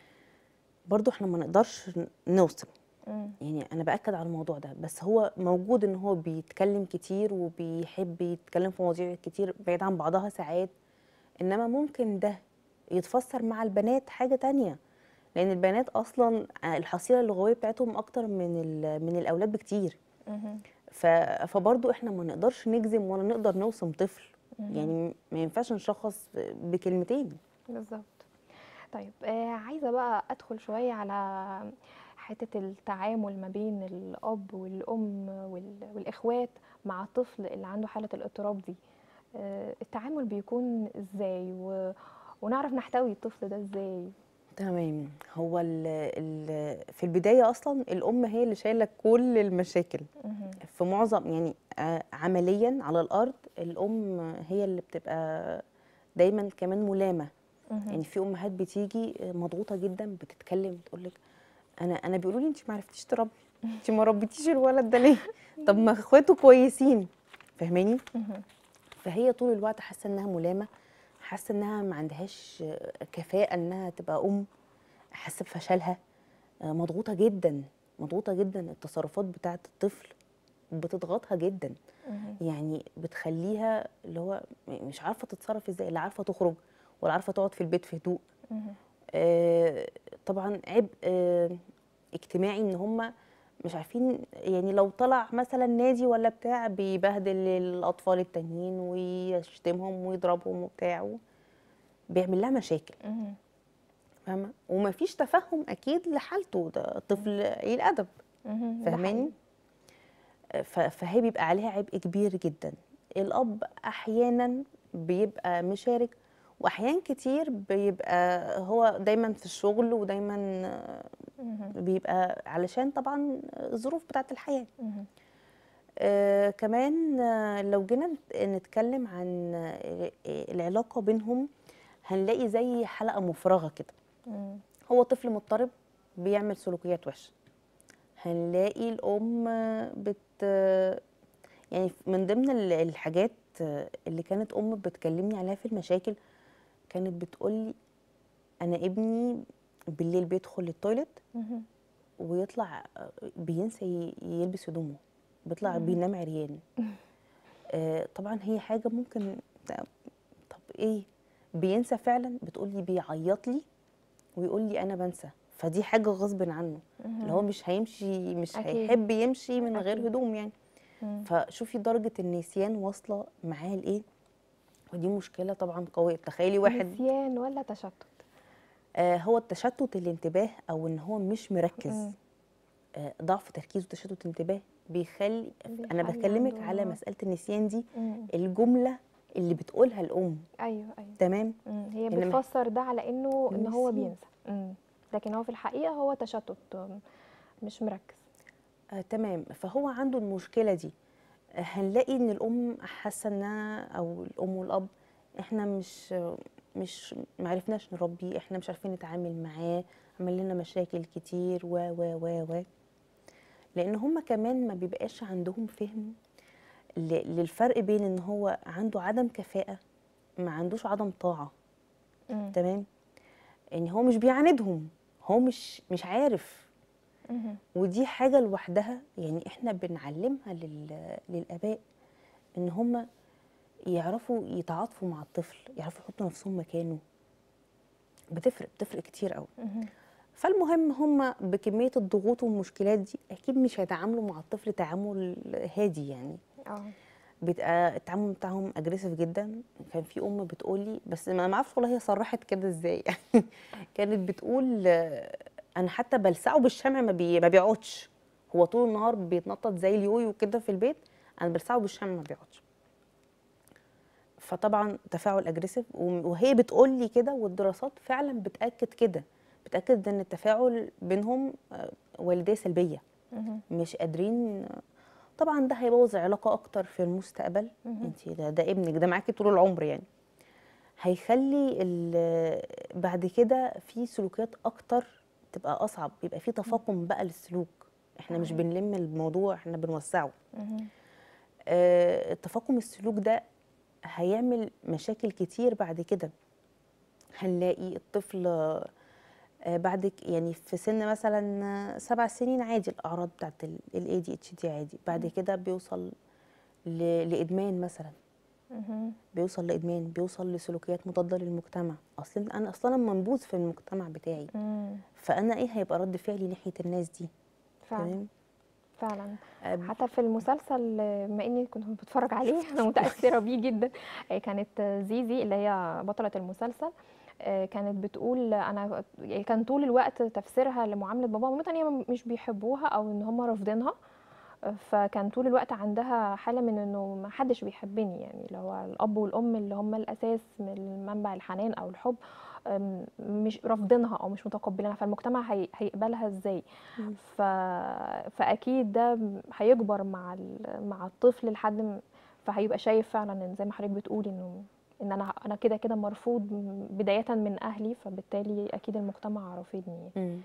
برضو احنا ما نقدرش نوصل، مم. يعني انا باكد على الموضوع ده، بس هو موجود ان هو بيتكلم كتير وبيحب يتكلم في مواضيع كتير بعيد عن بعضها ساعات. انما ممكن ده يتفسر مع البنات حاجه تانية، لان البنات اصلا الحصيله اللغويه بتاعتهم اكتر من ال- من الاولاد بكتير. مهم. ف- فبرضو احنا ما نقدرش نجزم ولا نقدر نوصم طفل، مهم. يعني ما ينفعش نشخص بكلمتين. بالظبط. طيب آه، عايزه بقى ادخل شويه على حته التعامل ما بين الاب والام وال- والاخوات مع الطفل اللي عنده حاله الاضطراب دي. آه، التعامل بيكون ازاي و... ونعرف نحتوي الطفل ده ازاي؟ تمام. هو ال ال في البدايه اصلا الام هي اللي شايله كل المشاكل مهم. في معظم، يعني آه، عمليا على الارض الام هي اللي بتبقى دايما كمان ملامه. مهم. يعني في امهات بتيجي مضغوطه جدا بتتكلم تقول لك انا انا بيقولوا لي انت ما عرفتيش تربي، انت ما ربيتيش الولد ده ليه؟ طب ما اخواته كويسين، فاهماني؟ مهم. فهي طول الوقت حاسه انها ملامه، حاسه انها ما عندهاش كفاءه انها تبقى ام، حاسه بفشلها، آه، مضغوطه جدا، مضغوطه جدا. التصرفات بتاعه الطفل بتضغطها جدا، مهم. يعني بتخليها اللي هو مش عارفه تتصرف ازاي، لا عارفه تخرج ولا عارفه تقعد في البيت في هدوء. مهم. آه، طبعا عبء آه، اجتماعي، ان هم مش عارفين، يعني لو طلع مثلا نادي ولا بتاع بيبهدل الاطفال التانيين ويشتمهم ويضربهم وبتاع، بيعمل لها مشاكل، مهم. فاهمه؟ ومفيش تفهم اكيد لحالته، ده طفل قليل ادب، مهم. ده حقيقي. فاهماني؟ ف- فهي بيبقى عليها عبء كبير جدا. الاب احيانا بيبقى مشارك، واحيان كتير بيبقى هو دايما في الشغل، ودايما مهم. بيبقى علشان طبعا الظروف بتاعت الحياه. مهم. آه كمان آه لو جينا نت- نتكلم عن آه العلاقه بينهم، هنلاقي زي حلقه مفرغه كده. مم. هو طفل مضطرب بيعمل سلوكيات وحشه، هنلاقي الام بت يعني من ضمن ال- الحاجات اللي كانت ام بتكلمني عليها في المشاكل، كانت بتقولي انا ابني بالليل بيدخل التويليت مهم. ويطلع بينسى ي- يلبس هدومه، بيطلع مهم. بينام عريان. آه طبعا هي حاجه ممكن، طب ايه؟ بينسى فعلا، بتقولي بيعيط لي ويقول لي انا بنسى، فدي حاجه غصب عنه، اللي هو مهم. مش هيمشي، مش اكيد. هيحب يمشي من غير اكيد. هدوم يعني. مم. فشوفي درجه النسيان واصله معاه لايه، ودي مشكله طبعا قويه. تخيلي واحد نسيان ولا تشتت؟ آه هو التشتت الانتباه، او ان هو مش مركز، مم. آه ضعف تركيز وتشتت الانتباه بيخلي. انا بيخلي بكلمك عنده. على مساله النسيان دي، مم. الجمله اللي بتقولها الام، ايوه ايوه. تمام؟ مم. هي انما بتفسر ده على انه ان هو نسيان، بينسى. مم. لكن هو في الحقيقه هو تشتت، مم، مش مركز. آه تمام. فهو عنده المشكله دي. آه هنلاقي ان الام حاسه انها، او الام والاب، احنا مش مش معرفناش نربي، احنا مش عارفين نتعامل معاه، عمل لنا مشاكل كتير و و و و لان هم كمان ما بيبقاش عندهم فهم ل- للفرق بين ان هو عنده عدم كفاءة، ما عندوش عدم طاعة، مم. تمام؟ يعني هو مش بيعاندهم، هو مش مش عارف، مهم. ودي حاجه لوحدها يعني احنا بنعلمها لل... للاباء ان هم يعرفوا يتعاطفوا مع الطفل، يعرفوا يحطوا نفسهم مكانه. بتفرق بتفرق كتير قوي. مهم. فالمهم هم بكميه الضغوط والمشكلات دي اكيد مش هيتعاملوا مع الطفل تعامل هادي يعني. اه بيبقى التعامل بتاعهم اجريسيف جدا. كان في ام بتقولي، بس ما ما اعرفش والله هي صرحت كده ازاي يعني. كانت بتقول آه، انا حتى بلسعه بالشمع ما, بي... ما بيقعدش. هو طول النهار بيتنطط زي اليويو كده في البيت، انا بلسعه بالشمع ما بيقعدش. فطبعا تفاعل اجريسيف، وهي بتقول لي كده، والدراسات فعلا بتاكد كده، بتاكد ان التفاعل بينهم آه، والديه سلبيه، مهم. مش قادرين. طبعا ده هيبوظ العلاقه اكتر في المستقبل. مهم. انت ده, ده ابنك ده معاكي طول العمر يعني. هيخلي ال- بعد كده في سلوكيات اكتر تبقى اصعب، يبقى في تفاقم بقى للسلوك. احنا مش صحيح. بنلم الموضوع، احنا بنوسعه. مهم. آه، التفاقم السلوك ده هيعمل مشاكل كتير بعد كده. هنلاقي الطفل آه، بعد ك- يعني في سن مثلا آه، سبع سنين عادي الاعراض بتاعت الاي دي اتش دي عادي، بعد كده بيوصل ل- لادمان مثلا. مهم. بيوصل لادمان، بيوصل لسلوكيات مضاده للمجتمع. اصلا انا اصلا منبوذ في المجتمع بتاعي، مم. فانا ايه هيبقى رد فعلي ناحيه الناس دي؟ فعلا تمام. فعلا. أب- حتى في المسلسل آه، بما اني كنت بتفرج عليه انا متاثره بيه جدا. آه، كانت آه، زيزي اللي هي بطله المسلسل، آه، كانت بتقول انا يعني كان طول الوقت تفسيرها لمعامله بابا ومامتها ان هي مش بيحبوها او ان هم رافضينها. آه، فكان طول الوقت عندها حاله من انه ما حدش بيحبني، يعني اللي هو الاب والام اللي هم الاساس من منبع الحنان او الحب، أم، مش رافضينها او مش متقبلينها، فالمجتمع هي... هيقبلها ازاي؟ مم. ف... فاكيد ده هيكبر مع ال... مع الطفل لحد م... فهيبقى شايف فعلا ان زي ما حضرتك بتقولي انه ان انا انا كده كده مرفوض بدايه من اهلي، فبالتالي اكيد المجتمع رافضني. مم.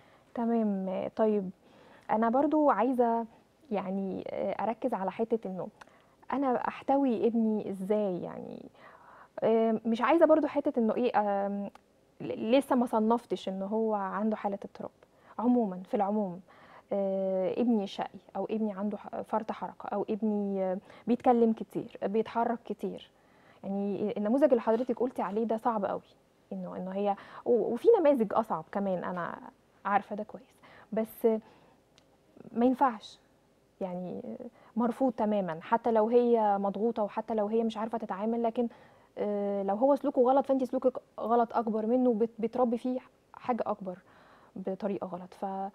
تمام. طيب انا برضو عايزه يعني اركز على حته انه انا احتوي ابني ازاي يعني. آم، مش عايزه برضو حته انه ايه، آم، ل- لسه ما صنفتش ان هو عنده حاله اضطراب. عموما في العموم آه، ابني شقي او ابني عنده ح- فرط حركه او ابني آه، بيتكلم كتير بيتحرك كتير. يعني النموذج اللي حضرتك قلتي عليه ده صعب قوي، انه انه هي و- وفي نماذج اصعب كمان انا عارفه ده كويس، بس ما ينفعش يعني، مرفوض تماما حتى لو هي مضغوطه وحتى لو هي مش عارفه تتعامل. لكن آه، لو هو سلوكه غلط فانت سلوكك غلط اكبر منه، بت- بتربي فيه حاجه اكبر بطريقه غلط.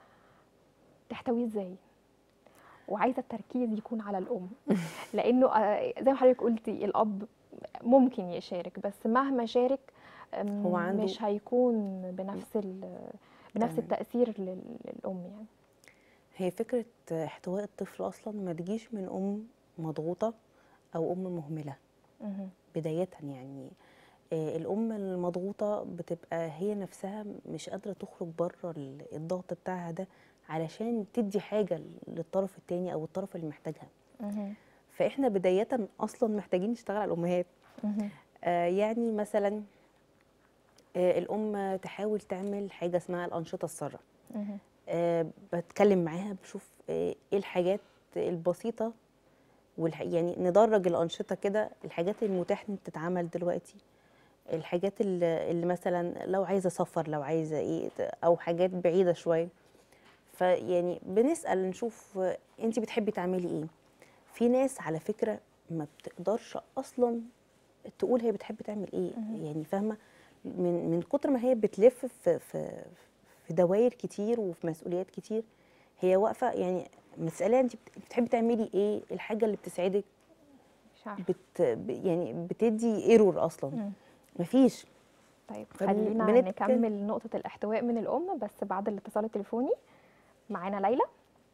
فتحتويه ازاي؟ وعايزه التركيز يكون على الام، لانه آه، زي ما حضرتك قلتي الاب ممكن يشارك بس مهما شارك آم، هو عنده. مش هيكون بنفس ال- بنفس تمام. التاثير لل- للام يعني. هي فكره احتواء الطفل اصلا ما تجيش من ام مضغوطه او ام مهمله مهم. بدايه يعني. آه، الام المضغوطه بتبقى هي نفسها مش قادره تخرج بره ال- الضغط بتاعها ده علشان تدي حاجه للطرف التاني او الطرف اللي محتاجها. مهم. فاحنا بدايه اصلا محتاجين نشتغل على الامهات. مهم. آه، يعني مثلا آه، الام تحاول تعمل حاجه اسمها الانشطه الساره. مهم. آه، بتكلم معاها بشوف آه، ايه الحاجات البسيطه، والح... يعني ندرج الانشطه كده، الحاجات المتاحه ان تتعمل دلوقتي، الحاجات اللي, اللي مثلا لو عايزه سفر، لو عايزه ايه، او حاجات بعيده شويه. فيعني بنسال نشوف انت بتحبي تعملي ايه. في ناس على فكره ما بتقدرش اصلا تقول هي بتحب تعمل ايه، مهم. يعني فاهمه، من من كتر ما هي بتلف في في في دوائر كتير وفي مسؤوليات كتير، هي واقفه يعني مسألة انت بتحبي تعملي ايه، الحاجه اللي بتسعدك مش عارفه. بت يعني بتدي ايرور اصلا، مم. مفيش. طيب خلينا فبنتكلم. نكمل نقطة الاحتواء من الأم بس بعد الاتصال التليفوني. معانا ليلى.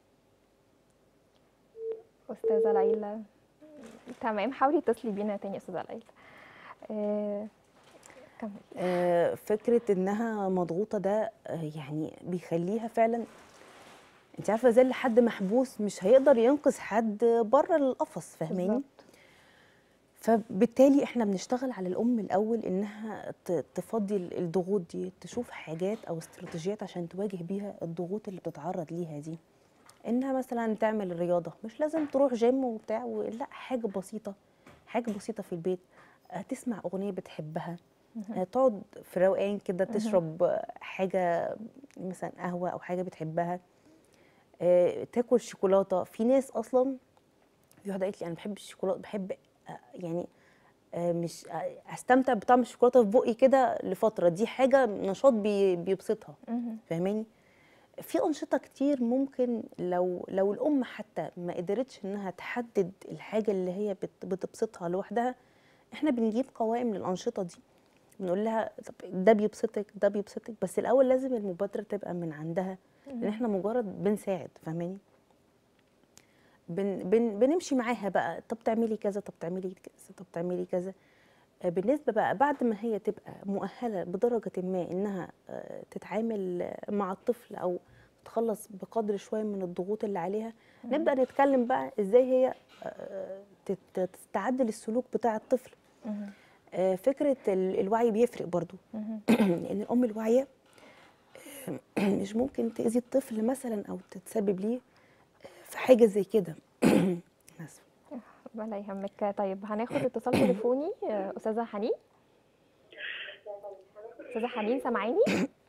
أستاذة ليلى. تمام، حاولي اتصلي بينا تاني يا أستاذة ليلى. آه، كمل. آه، فكره انها مضغوطه ده آه، يعني بيخليها فعلا، انت عارفه زي اللي حد محبوس مش هيقدر ينقذ حد بره القفص، فاهماني؟ بالظبط. فبالتالي احنا بنشتغل على الام الاول انها ت- تفضي الضغوط دي، تشوف حاجات او استراتيجيات عشان تواجه بيها الضغوط اللي بتتعرض ليها دي. انها مثلا تعمل رياضه، مش لازم تروح جيم وبتاع و- لا، حاجه بسيطه، حاجه بسيطه في البيت. آه، تسمع اغنيه بتحبها، آه، تقعد في روقان كده تشرب آه، حاجه مثلا قهوه او حاجه بتحبها، آه، تاكل شوكولاته. في ناس اصلا، في واحده قالت لي انا بحب الشوكولاته، بحب آه، يعني آه، مش آه، استمتع بطعم الشوكولاته في بقي كده لفتره، دي حاجه نشاط بي- بيبسطها. مهم. فاهماني؟ في أنشطة كتير ممكن، لو لو الأم حتى ما قدرتش إنها تحدد الحاجة اللي هي بت- بتبسطها لوحدها، إحنا بنجيب قوائم للأنشطة دي، بنقول لها طب ده بيبسطك، ده بيبسطك، بس الأول لازم المبادرة تبقى من عندها، لأن إحنا مجرد بنساعد. فاهماني؟ بن بن بنمشي معاها بقى، طب تعملي كذا، طب تعملي كذا، طب تعملي كذا. آه، بالنسبة بقى بعد ما هي تبقى مؤهلة بدرجة ما إنها آه، تتعامل آه، مع الطفل أو تتخلص بقدر شوية من الضغوط اللي عليها، نبدأ نتكلم بقى إزاي هي آه، تت- تستعد للسلوك بتاع الطفل. مهم. آه، فكرة ال- الوعي بيفرق برضو. مهم. لأن الأم الواعية مش ممكن تأذي الطفل مثلا أو تتسبب ليه في حاجة زي كده. آسفة. ولا يهمك. طيب هناخد اتصال تليفوني. آه، استاذه حنين. استاذه حنين سامعيني؟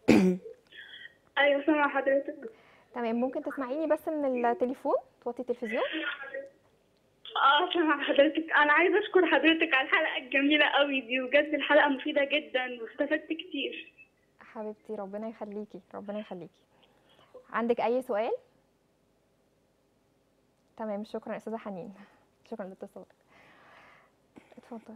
ايوه سامعه حضرتك. تمام، ممكن تسمعيني بس من التليفون، توطي التلفزيون. اه سامعه حضرتك. انا عايزه اشكر حضرتك على الحلقه الجميله قوي دي، بجد الحلقه مفيده جدا واستفدت كتير. حبيبتي ربنا يخليكي، ربنا يخليكي. عندك اي سؤال؟ تمام، شكرا استاذه حنين، شكرا لاتصالك. اتفضل.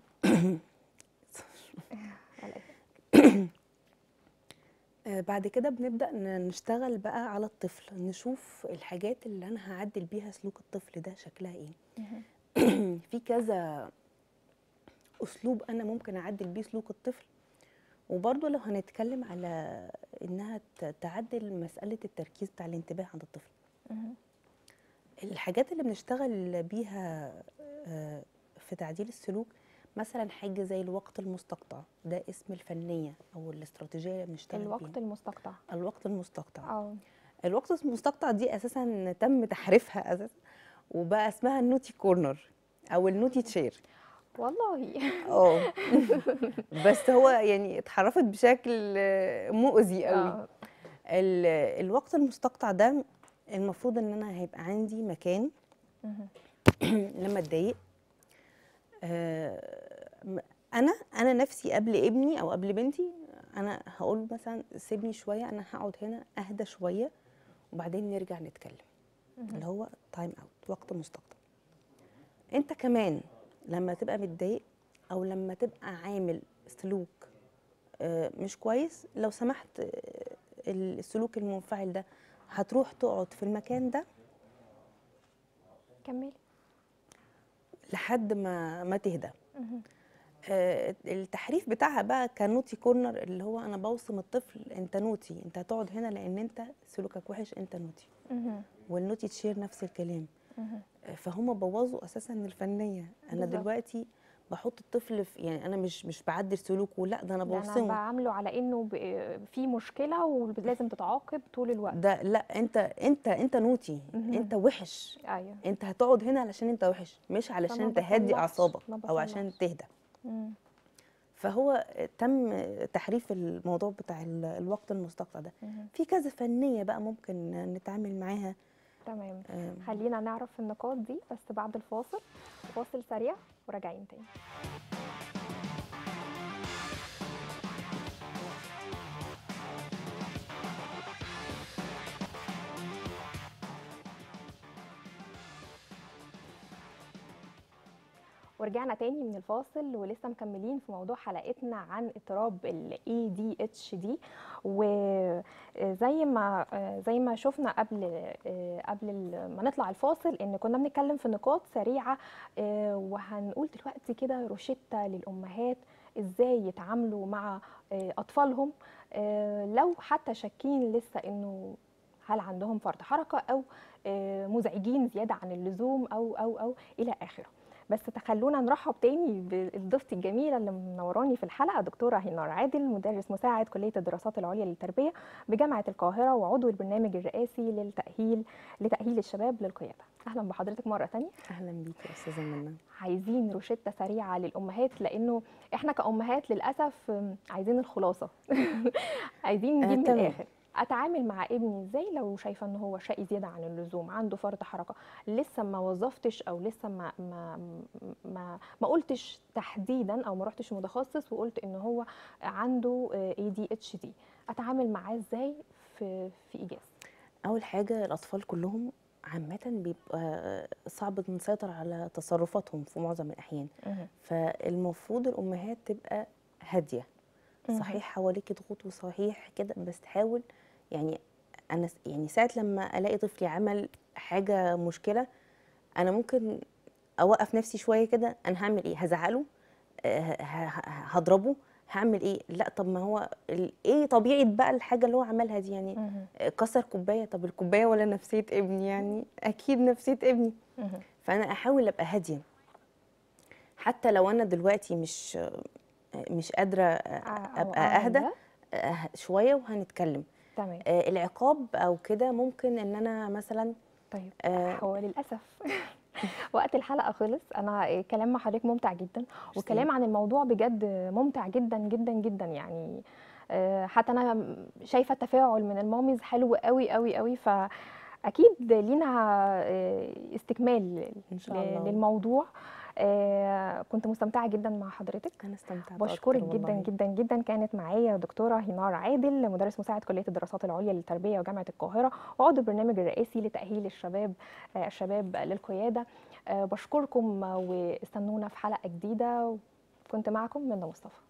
على إيه؟ آه، بعد كده بنبدأ ن- نشتغل بقى على الطفل، نشوف الحاجات اللي أنا هعدل بيها سلوك الطفل ده شكلها إيه. في كذا أسلوب أنا ممكن أعدل بيه سلوك الطفل. وبرضه لو هنتكلم على إنها ت- تعدل مسألة التركيز بتاع الانتباه عند الطفل، مهم. الحاجات اللي بنشتغل بيها آه، في تعديل السلوك، مثلا حاجة زي الوقت المستقطع، ده اسم الفنية أو الاستراتيجية اللي بنشتغل بيها. الوقت المستقطع. الوقت المستقطع. اه. الوقت المستقطع دي اساسا تم تحريفها اساسا، وبقى اسمها النوتي كورنر او النوتي تشير. والله. اه. بس هو يعني اتحرفت بشكل آه، مؤذي قوي. اه. ال- الوقت المستقطع ده المفروض ان انا هيبقى عندي مكان مهم. لما اتضايق، آه، م- انا انا نفسي قبل ابني او قبل بنتي، انا هقول مثلا سيبني شويه، انا هقعد هنا اهدى شويه وبعدين نرجع نتكلم، اللي هو تايم اوت، وقت مستقطع. انت كمان لما تبقى متضايق او لما تبقى عامل سلوك آه، مش كويس، لو سمحت آه، السلوك المنفعل ده هتروح تقعد في المكان ده كملي. لحد ما ما تهدى. مهم. آه، التحريف بتاعها بقى كنوتي كورنر، اللي هو انا بوصم الطفل انت نوتي، انت هتقعد هنا لان انت سلوكك وحش، انت نوتي. مهم. والنوتي تشير نفس الكلام. مهم. فهم بوظوا اساسا الفنيه. انا بالظبط. دلوقتي بحط الطفل في، يعني انا مش مش بعدل سلوكه، لا ده انا ده انا بوصمه. بعامله على انه ب- في مشكله ولازم تتعاقب طول الوقت. ده لا، انت انت انت نوتي، مهم. انت وحش، ايوه. انت هتقعد هنا علشان انت وحش، مش علشان فما تهدي بصلحش، اعصابك ما او عشان بصلحش. تهدى. مم. فهو تم تحريف الموضوع بتاع ال- الوقت المستقطع ده. مهم. في كذا فنيه بقى ممكن نتعامل معاها. تمام. آم، خلينا نعرف النقاط دي بس بعد الفاصل، فاصل سريع وراجعين تاني. ورجعنا تاني من الفاصل ولسه مكملين في موضوع حلقتنا عن اضطراب ال إيه دي اتش دي. وزي ما زي ما شفنا قبل قبل ما نطلع الفاصل ان كنا بنتكلم في نقاط سريعه، وهنقول دلوقتي كده روشتة للامهات ازاي يتعاملوا مع اطفالهم لو حتى شاكين لسه انه هل عندهم فرط حركه او مزعجين زياده عن اللزوم او او او الى اخره. بس تخلونا نرحب تاني بضيفتي الجميله اللي منوراني في الحلقه، دكتوره هينار عادل، مدرس مساعد كليه الدراسات العليا للتربيه بجامعه القاهره وعضو البرنامج الرئاسي للتاهيل لتاهيل الشباب للقياده. اهلا بحضرتك مره ثانيه. اهلا بيكي يا استاذه منى. عايزين روشته سريعه للامهات، لانه احنا كامهات للاسف عايزين الخلاصه عايزين نجيب من الاخر. اتعامل مع ابني ازاي لو شايفه ان هو شقي زياده عن اللزوم، عنده فرط حركه، لسه ما وظفتش او لسه ما ما ما, ما قلتش تحديدا او ما رحتش متخصص وقلت ان هو عنده إيه دي اتش دي، اتعامل معاه ازاي في في ايجاز؟ اول حاجه الاطفال كلهم عامه بيبقى صعب نسيطر على تصرفاتهم في معظم الاحيان، فالمفروض الامهات تبقى هاديه. صحيح حواليك ضغوط وصحيح كده، بس تحاول يعني انا يعني ساعه لما الاقي طفلي عمل حاجه مشكله انا ممكن اوقف نفسي شويه كده. انا هعمل ايه؟ هزعله؟ هضربه؟ هعمل ايه؟ لا طب ما هو ايه طبيعه بقى الحاجه اللي هو عملها دي؟ يعني كسر كوبايه، طب الكوبايه ولا نفسيه ابني؟ يعني اكيد نفسيه ابني. فانا احاول ابقى هاديه حتى لو انا دلوقتي مش مش قادره ابقى اهدى شويه وهنتكلم. تمام. آه العقاب او كده ممكن ان انا مثلا طيب آه هو للاسف وقت الحلقه خلص. انا الكلام مع حضرتك ممتع جدا، والكلام عن الموضوع بجد ممتع جدا جدا جدا. يعني آه حتى انا شايفه التفاعل من الماميز حلو قوي قوي قوي، فاكيد لينا استكمال إن شاء الله للموضوع. آه كنت مستمتعه جدا مع حضرتك. انا استمتعت. بشكرك جدا جدا جدا. كانت معايا دكتوره هينار عادل، مدرس مساعد كليه الدراسات العليا للتربيه وجامعه القاهره وعضو البرنامج الرئاسي لتاهيل الشباب آه الشباب للقياده. آه بشكركم واستنونا في حلقه جديده. كنت معكم منى مصطفى.